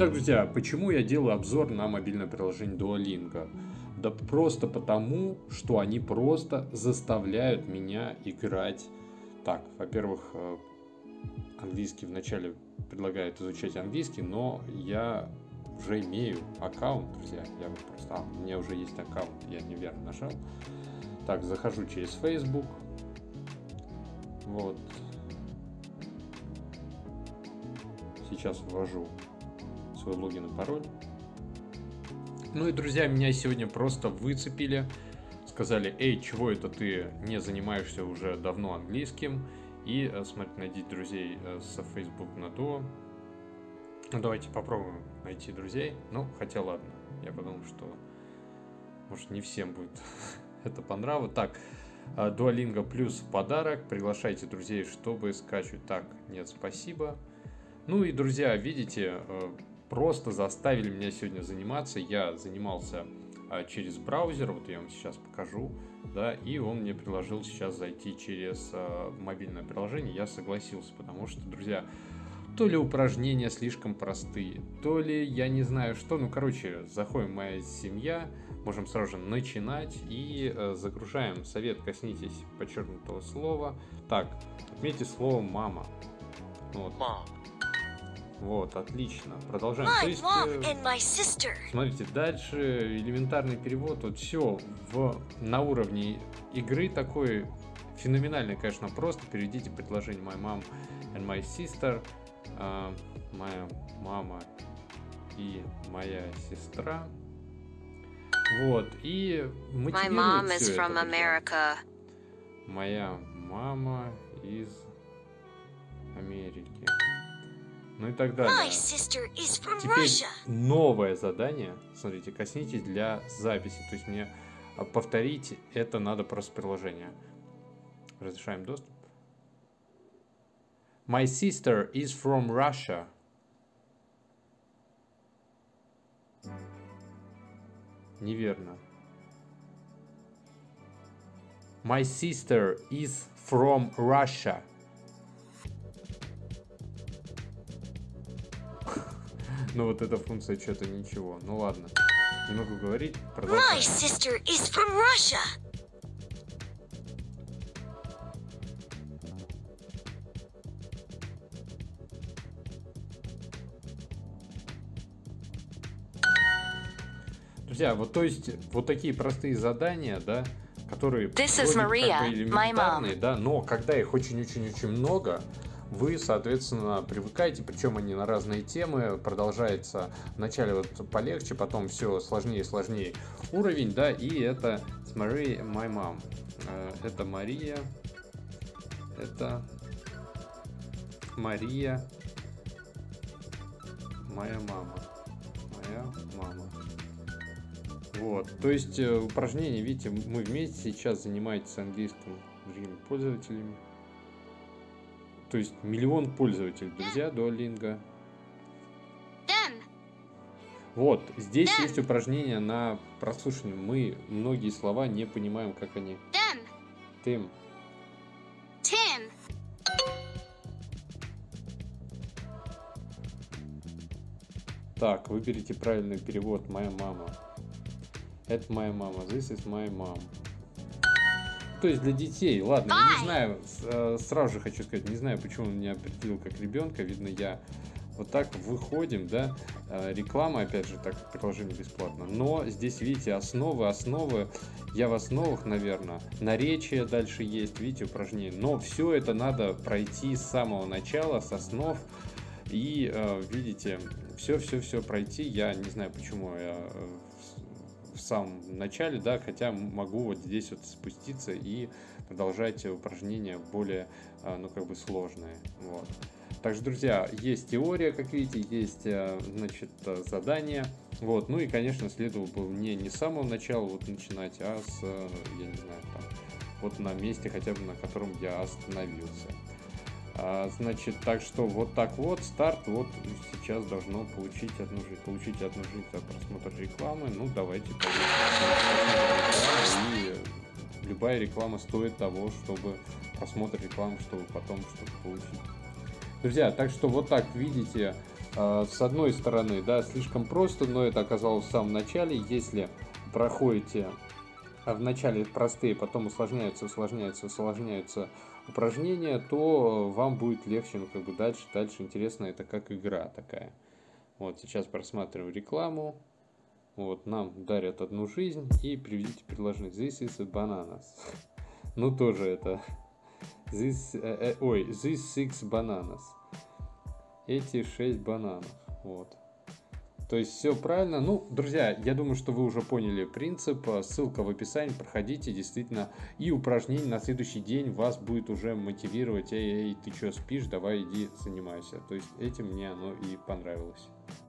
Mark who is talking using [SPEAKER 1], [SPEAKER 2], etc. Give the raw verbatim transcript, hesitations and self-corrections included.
[SPEAKER 1] Итак, друзья, почему я делаю обзор на мобильное приложение Duolingo? Да просто потому, что они просто заставляют меня играть. Так, во-первых, английский вначале предлагает изучать английский, но я уже имею аккаунт, друзья. Я просто, а, у меня уже есть аккаунт, я неверно нажал. Так, захожу через Facebook. Вот. Сейчас ввожу свой логин и пароль. Ну и, друзья, меня сегодня просто выцепили. Сказали: эй, чего это ты не занимаешься уже давно английским? И, смотри, найди друзей с Facebook на Duo. Ну, давайте попробуем найти друзей. Ну, хотя ладно, я подумал, что может не всем будет это по нраву. Так, Duolingo плюс в подарок. Приглашайте друзей, чтобы скачивать. Так, нет, спасибо. Ну и, друзья, видите, просто заставили меня сегодня заниматься. Я занимался через браузер, вот я вам сейчас покажу, да, и он мне предложил сейчас зайти через мобильное приложение. Я согласился, потому что, друзья, то ли упражнения слишком простые, то ли я не знаю что. Ну, короче, заходим в «Моя семья», можем сразу же начинать и э, загружаем. Совет: коснитесь подчеркнутого слова. Так, отметьте слово «мама». Вот. Вот, отлично. Продолжаем. То есть, э, смотрите, дальше элементарный перевод. Вот все в, на уровне игры такой феноменальный, конечно, просто. Переведите предложение «My mom and my sister». Uh, моя мама и моя сестра. Вот. И мотивирует все это. Моя мама из Америки. Ну и так далее. Теперь новое задание. Смотрите, коснитесь для записи. То есть мне повторить это надо просто приложение. Разрешаем доступ. My sister is from Russia. Неверно. My sister is from Russia. Ну вот эта функция что-то ничего. Ну ладно. Не могу говорить. Продолжаем. My sister is from Russia. Друзья, вот то есть вот такие простые задания, да, которые элементарные, да, но когда их очень-очень-очень много, вы, соответственно, привыкаете, причем они на разные темы, продолжается вначале вот полегче, потом все сложнее и сложнее уровень, да, и это с Maria, my mom, это Мария, это Мария, моя мама, моя мама. Вот, то есть упражнение, видите, мы вместе сейчас занимаемся английским другими пользователями. То есть миллион пользователей, друзья, Duolingo. Вот, здесь есть упражнение на прослушивание. Мы многие слова не понимаем, как они. Тим. Тим. Так, выберите правильный перевод. Моя мама. Это моя мама. This is my mom. То есть для детей. Ладно, я не знаю, сразу же хочу сказать, не знаю, почему он меня определил как ребенка. Видно, я вот так выходим, да. Реклама, опять же, так, приложение бесплатно. Но здесь, видите, основы, основы. Я в основах, наверное. Наречие дальше есть, видите, упражнение. Но все это надо пройти с самого начала, с основ. И, видите, все-все-все пройти. Я не знаю, почему я в самом начале, да, хотя могу вот здесь вот спуститься и продолжать упражнения более, ну, как бы сложные. Вот. Также, друзья, есть теория, как видите, есть, значит, задания. Вот. Ну и, конечно, следовало бы мне не с самого начала вот начинать, а с, я не знаю, там, вот на месте хотя бы, на котором я остановился. А, значит, так что вот так вот, старт вот сейчас должно получить одну жизнь, получить одну жизнь от просмотра рекламы. Ну, давайте и любая реклама стоит того, чтобы просмотр рекламы, чтобы потом что-то получить. Друзья, так что вот так видите, С одной стороны, да, слишком просто, но это оказалось в самом начале. Если проходите в начале простые, потом усложняются, усложняются, усложняются упражнения, то вам будет легче, ну, как бы дальше, дальше интересно, это как игра такая. Вот, сейчас просматриваем рекламу. Вот, нам дарят одну жизнь и приведите предложение. This is a bananas. Ну, тоже это... This, э, э, ой, this six bananas. Эти шесть бананов. Вот. То есть все правильно. Ну, друзья, я думаю, что вы уже поняли принцип. Ссылка в описании. Проходите, действительно. И упражнение на следующий день вас будет уже мотивировать. Эй, эй, ты что, спишь? Давай иди занимайся. То есть этим мне оно и понравилось.